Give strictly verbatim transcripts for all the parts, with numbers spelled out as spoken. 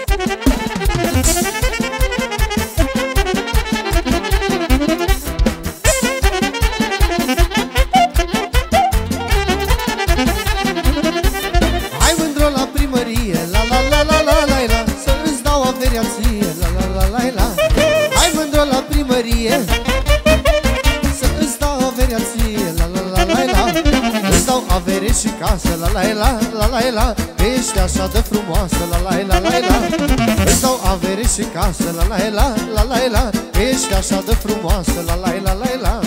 Hai mândro la primărie, la la la la la la la, să îți dau averea ție, la la la la la. Hai mândro la primărie, să îți dau averea ție, la la la la la. Îți dau avere și casă, la la la la la la. Ești așa de frumoasă, la la la la la. Îți dau avere și casă, la la la la la la. Ești așa de frumoasă, la la la la la.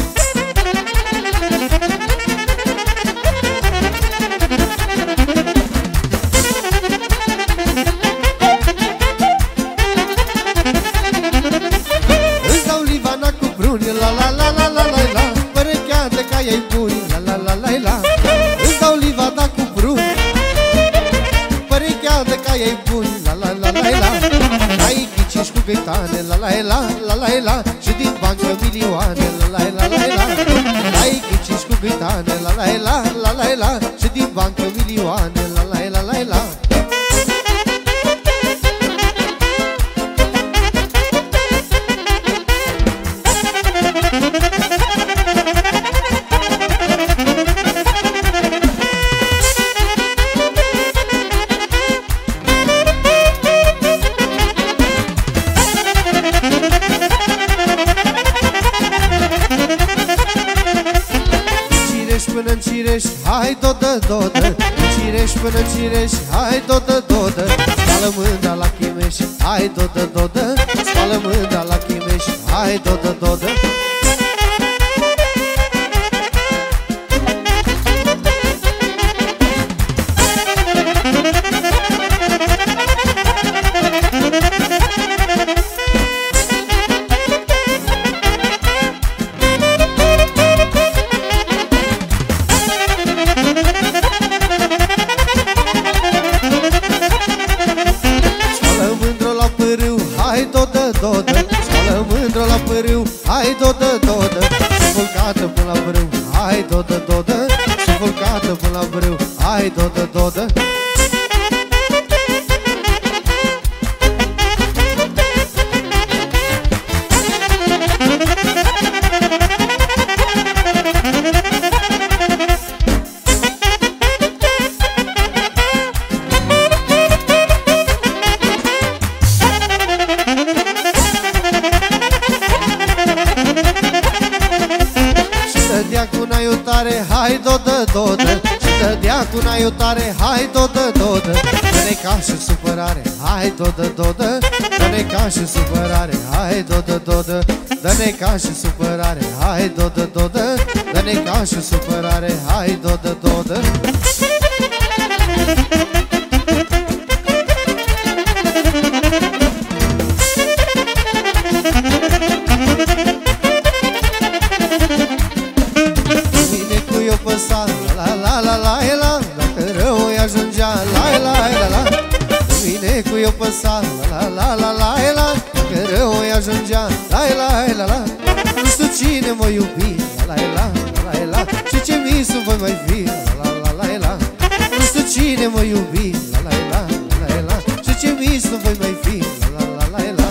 Îți dau livana cu bruni, la la la la la la la. Părechea de caia-i buni, la la la la la. Îți dau livana cu bruni, părechea de caia-i buni, la la la la la. Ai ghiciși cu găitane, la la la la la la. Și din bancă milioane, la la la la la. Ai ghiciși cu găitane, la la la la la la. Și din bancă milioane, la la la la la. Până-n Cireș, hai dodă, dodă. Cireș până-n Cireș, hai dodă, dodă. Spală mâna la Chimeș, hai dodă, dodă. Spală mâna la Chimeș, hai dodă, dodă. Hai dodă, dodă, spală mândră la pârâu, hai dodă, dodă. Și vulcată până la brâu, hai dodă, dodă. Și vulcată până la brâu, hai dodă, dodă. Cu naiutare, hai dodă, dodă. Și dădea cu naiutare, hai dodă, dodă. Dă-ne ca și supărare, hai dodă, dodă. Dă-ne ca și supărare, hai dodă, dodă. Dă-ne ca și supărare, hai dodă, dodă. Dă-ne ca și supărare, hai dodă, dodă. La la la la la, dacă rău îi ajungea, la la la la. Vine cu eu păsa, la la la la la, dacă rău îi ajungea, la la la la. Nu știu cine mă iubi, la la la la la. Și ce misul voi mai fi, la la la la. Nu știu cine mă iubi, la la la la la. Și ce misul voi mai fi, la la la la.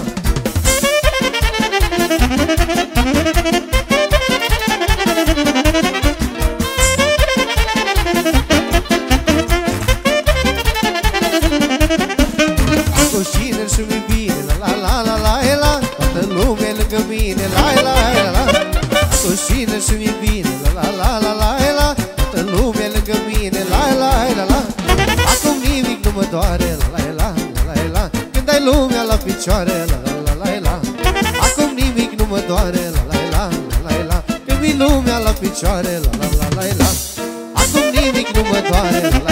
Și-mi bine, la la la la la. Toată lumea lângă mine, la la la la. Cu cine și-mi bine, la la la la la. Toată lumea lângă mine, la la la la. Acum nimic nu mă doare, la la la la la. Când ai lumea la picioare, la la la la la. Acum nimic nu mă doare, la la la la la. Când mi lumea la picioare, la la la la la. Acum nimic nu mă doare, la la